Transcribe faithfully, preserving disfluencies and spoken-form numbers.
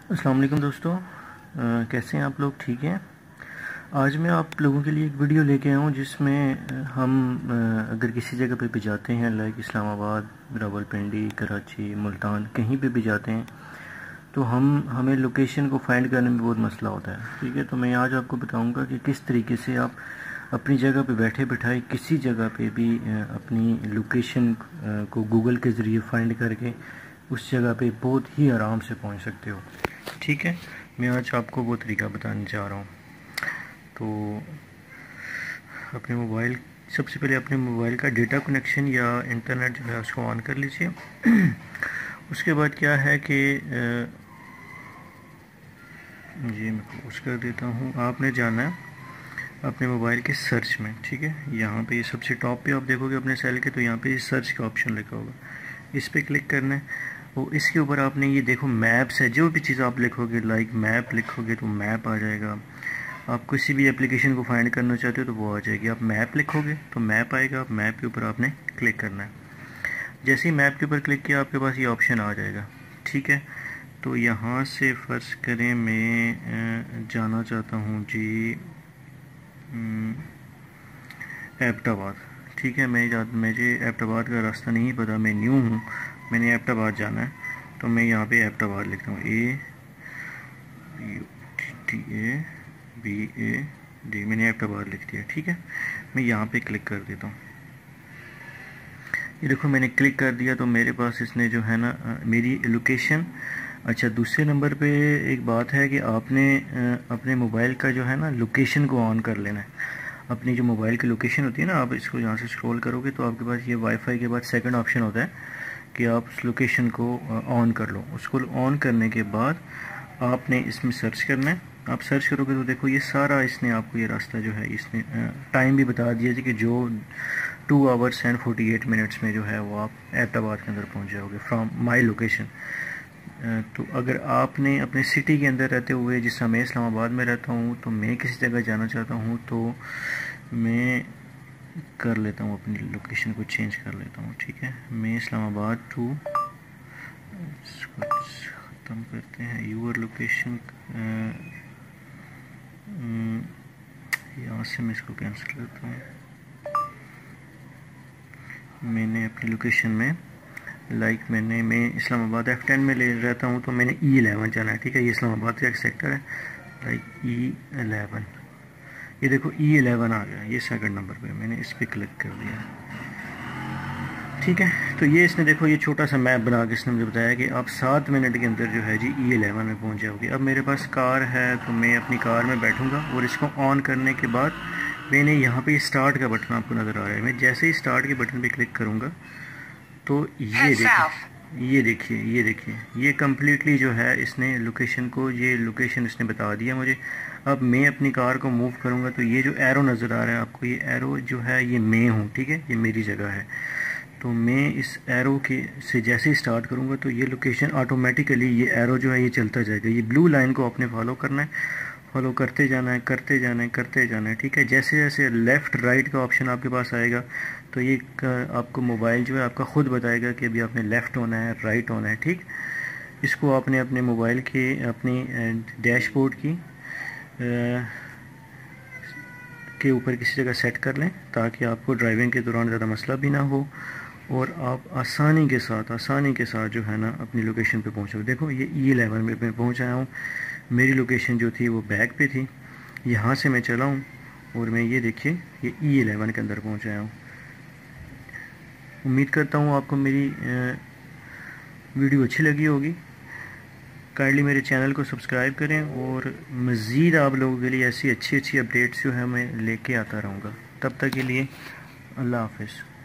अस्सलाम वालेकुम दोस्तों, अ, कैसे हैं आप लोग? ठीक हैं। आज मैं आप लोगों के लिए एक वीडियो लेके आया हूँ जिसमें हम अ, अगर किसी जगह पे भी जाते हैं, लाइक इस्लामाबाद, रावलपिंडी, कराची, मुल्तान, कहीं पे भी जाते हैं तो हम हमें लोकेशन को फाइंड करने में बहुत मसला होता है। ठीक है, तो मैं आज आपको बताऊंगा कि किस तरीके से आप अपनी जगह पे बैठे बैठाए किसी जगह पे भी अपनी लोकेशन को गूगल के ज़रिए फाइंड करके उस जगह पे बहुत ही आराम से पहुंच सकते हो। ठीक है, मैं आज आपको वो तरीका बताने जा रहा हूँ। तो अपने मोबाइल सबसे पहले अपने मोबाइल का डेटा कनेक्शन या इंटरनेट जो है उसको ऑन कर लीजिए। उसके बाद क्या है कि जी मैं क्लोज कर देता हूँ। आपने जाना है अपने मोबाइल के सर्च में। ठीक है, यहाँ पे ये सबसे टॉप पे आप देखोगे अपने सेल के, तो यहाँ पे सर्च का ऑप्शन लिखा होगा, इस पर क्लिक करना है। वो इसके ऊपर आपने ये देखो मैप्स है, जो भी चीज़ आप लिखोगे, लाइक मैप लिखोगे तो मैप आ जाएगा। आप किसी भी एप्लीकेशन को फाइंड करना चाहते हो तो वो आ जाएगी। आप मैप लिखोगे तो मैप आएगा, आप मैप के ऊपर आपने क्लिक करना है। जैसे ही मैप के ऊपर क्लिक किया आपके पास ये ऑप्शन आ जाएगा। ठीक है, तो यहाँ से फ़र्ज करें मैं जाना चाहता हूँ जी एबटाबाद। ठीक है, मैं जा मुझे एबटाबाद का रास्ता नहीं पता, मैं न्यू हूँ, मैंने एबटाबाद जाना है, तो मैं यहाँ पे एबटाबाद लिखता हूँ, A U T A B A D, मैंने एबटाबाद लिख दिया। ठीक है, मैं यहाँ पे क्लिक कर देता हूँ। ये देखो मैंने क्लिक कर दिया तो मेरे पास इसने जो है ना मेरी लोकेशन। अच्छा, दूसरे नंबर पे एक बात है कि आपने अपने मोबाइल का जो है ना लोकेशन को ऑन कर लेना है। अपनी जो मोबाइल की लोकेशन होती है ना, आप इसको यहाँ से स्क्रॉल करोगे तो आपके पास ये वाईफाई के बाद सेकंड ऑप्शन होता है कि आप उस लोकेशन को ऑन कर लो। उसको ऑन करने के बाद आपने इसमें सर्च करना है। आप सर्च करोगे तो देखो ये सारा इसने आपको ये रास्ता जो है इसने टाइम भी बता दिया थी कि जो two hours and forty eight minutes में जो है वो आप एबटाबाद के अंदर पहुँच जाओगे फ्रॉम माई लोकेशन। तो अगर आपने अपने सिटी के अंदर रहते हुए, जिस समय मैं इस्लामाबाद में रहता हूँ, तो मैं किसी जगह जाना चाहता हूँ तो मैं कर लेता हूँ, अपनी लोकेशन को चेंज कर लेता हूँ। ठीक है, मैं इस्लामाबाद टू, इसको ख़त्म करते हैं, यूर लोकेशन, यहाँ से मैं इसको कैंसिल करता हूँ। मैंने अपनी लोकेशन में लाइक like मैंने मैं इस्लामाबाद एफ टेन में ले रहता हूँ तो मैंने ई एलेवन जाना है। ठीक है, ये इस्लामाबाद का एक सेक्टर है, लाइक ई एलेवन। ये देखो ई एलेवन आ गया, ये सेकंड नंबर पे, मैंने इस पर क्लिक कर दिया। ठीक है, तो ये इसने देखो ये छोटा सा मैप बना के इसने मुझे बताया कि आप सात मिनट के अंदर जो है जी ई एलेवन में पहुँच जाओगे। अब मेरे पास कार है तो मैं अपनी कार में बैठूँगा और इसको ऑन करने के बाद मैंने यहाँ पे स्टार्ट का बटन आपको नज़र आ रहा है, मैं जैसे ही स्टार्ट के बटन पे क्लिक करूँगा तो ये देखिए ये देखिए ये देखिए ये कम्प्लीटली जो है इसने लोकेशन को, ये लोकेशन इसने बता दिया मुझे। अब मैं अपनी कार को मूव करूँगा तो ये जो एरो नज़र आ रहा है आपको, ये एरो जो है ये मैं हूँ। ठीक है, ये मेरी जगह है, तो मैं इस एरो के से जैसे ही स्टार्ट करूँगा तो ये लोकेशन ऑटोमेटिकली, ये एरो जो है ये चलता जाएगा। ये ब्लू लाइन को आपने फॉलो करना है, फॉलो करते जाना है, करते जाना है, करते जाना है। ठीक है, जैसे जैसे लेफ़्ट राइट का ऑप्शन आपके पास आएगा तो ये आपको मोबाइल जो है आपका ख़ुद बताएगा कि अभी आपने लेफ़्ट होना है, राइट होना है। ठीक, इसको आपने अपने मोबाइल के अपनी डैशबोर्ड की के ऊपर किसी जगह सेट कर लें ताकि आपको ड्राइविंग के दौरान ज़्यादा मसला भी ना हो और आप आसानी के साथ आसानी के साथ जो है ना अपनी लोकेशन पे पहुँचो। देखो ये ई एलेवन में मैं पहुँच आया हूँ, मेरी लोकेशन जो थी वो बैक पे थी, यहाँ से मैं चला हूँ और मैं ये देखिए ये ई एलेवन के अंदर पहुँच आया हूँ। उम्मीद करता हूँ आपको मेरी वीडियो अच्छी लगी होगी। काइंडली मेरे चैनल को सब्सक्राइब करें और मज़ीद आप लोगों के लिए ऐसी अच्छी अच्छी अपडेट्स जो है मैं लेके आता रहूँगा। तब तक के लिए अल्लाह हाफ़िज़।